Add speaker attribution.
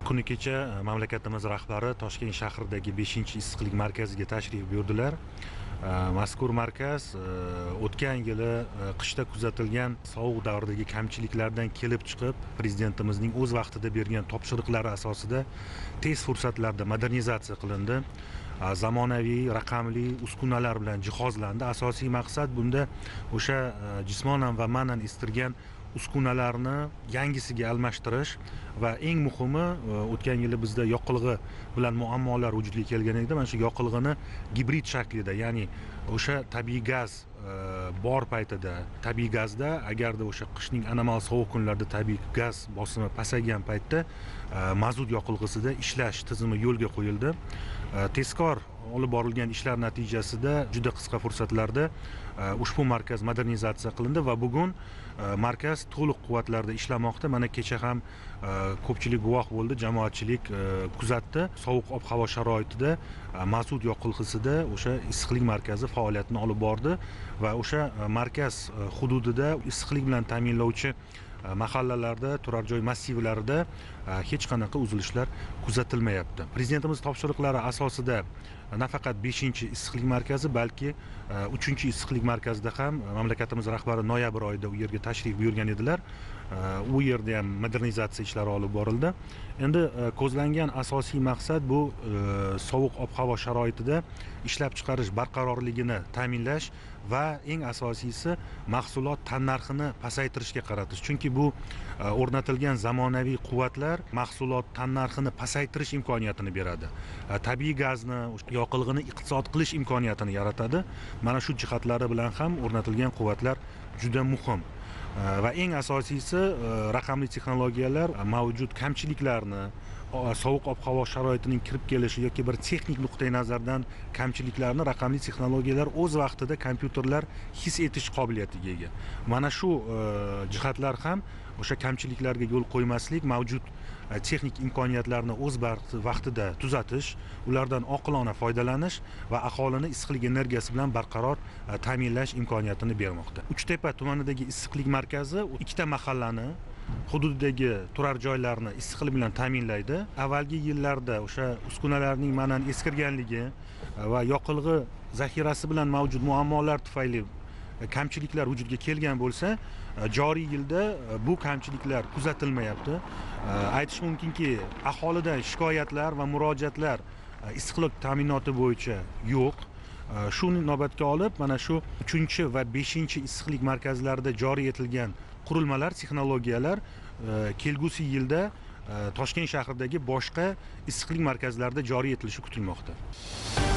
Speaker 1: Kuni kecha mamlakatimiz rahbari Toshkent shahridagi 5-issiqlik markaziga tashrif buyurdilar. Mazkur markaz o'tgan yili qishda kuzatilgan sovuq davridagi kamchiliklardan kelib chiqib, prezidentimizning o'z vaqtida bergan topshiriqlari asosida tez fursatlarda modernizatsiya qilindi. Zamonaviy raqamli uskunalar bilan jihozlandi. Asosiy maqsad bunda o'sha jismonan va ma'nan istirgan uskunalarni yangisiga almashtirish va eng muhimi o'tgan yili bizda yoqilg'i bilan muammolar vujudga kelgan edi. Mana shu yoqilg'ini gibrid shaklida, ya'ni o'sha tabiiy gaz bor paytida, tabiiy gazda agarda o'sha qishning anomal sovuq kunlarida tabiiy gaz bosimi pasaygan paytda mazut yoqilg'isida ishlash tizimi yo'lga qo'yildi. Tezkor olib borilgan ishlar natijasida juda qisqa fursatlarda ushbu markaz modernizatsiya qilindi va bugun markaz to'liq quvvatlarda ishlamoqda. Mana kecha ham ko'pchilik guvoh bo'ldi, jamoatchilik kuzatdi. Sovuq ob-havo sharoitida mazut yoqilg'isida o'sha issiqlik markazi faoliyatini olib bordi va o'sha markaz hududida issiqlik bilan ta'minlovchi mahallalarda, turar joy massivlarida hech qanaqa uzilishlar kuzatilmayapti. Prezidentimiz topshiriqlari asosida nafaqat 5-issiqlik markazi, balki 3-issiqlik markazida ham mamlakatimiz rahbari noyabr oyida u yerga tashrif buyurgan edilar. U yerda ham modernizatsiya ishlari olib borildi. Endi ko'zlangan asosiy maqsad bu sovuq ob-havo sharoitida ishlab chiqarish barqarorligini ta'minlash va eng asosiysi mahsulot tannarxini pasaytirishga qaratish. Chunki bu o'rnatilgan zamonaviy quvvatlar mahsulot tannarxini pasaytirish imkoniyatini beradi. Tabiiy gazni, yoqilg'ini iqtisod qilish imkoniyatini yaratadi. Mana shu jihatlari bilan ham o'rnatilgan quvvatlar juda muhim. Va eng asosiysi raqamli texnologiyalar mavjud kamchiliklarni, sovuq ob-havo sharoitining kirib kelishi yoki bir texnik nuqtai nazardan kamchiliklarni raqamli texnologiyalar o'z vaqtida kompyuterlar his etish qobiliyatiga ega. Mana shu jihatlar ham o'sha kamchiliklarga yo'l qo'ymaslik, mavjud texnik imkoniyatlarni o'z vaqtida tuzatish, ulardan oqilona foydalanish va aholini issiqlik energiyasi bilan barqaror ta'minlash imkoniyatini bermoqda. Uchtepa tumanidagi issiqlik markazi ikkita mahallani hududidagi turar joylarni issiqlik bilan ta'minlaydi. Avvalgi yillarda o'sha uskunalarning ma'nan eskirganligi va yoqilg'i zaxirasi bilan mavjud muammolar tufayli kamchiliklar vujudga kelgan bo'lsa, joriy yilda bu kamchiliklar kuzatilmayapti. Aytish mumkinki, aholidan shikoyatlar va murojaatlar issiqlik ta'minoti bo'yicha yo'q. Shuni inobatga olib, mana shu 3 va 5-issiqlik markazlarida joriy etilgan qurilmalar, texnologiyalar kelgusi yilda Toshkent shahridagi boshqa issiqlik markazlarida joriy etilishi kutilmoqda.